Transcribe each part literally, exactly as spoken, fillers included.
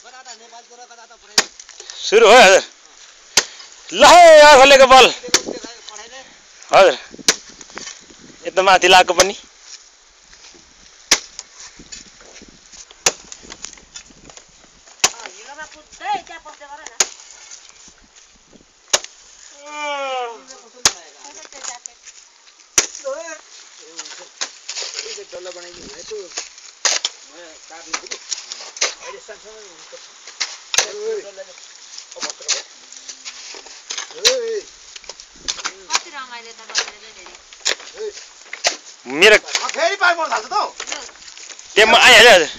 सुरु हो हजुर ल खोलेको बल हजुर एकदम माथि लागेको पनि मेरो फेरि पाइ पर्छ त टेममा आइहाल्यो हजुर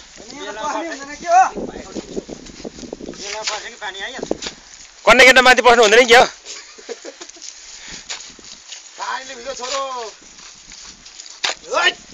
कन्ने केटा माथि बस्नु हुँदैन के हो पानीले भिज्यो छोरो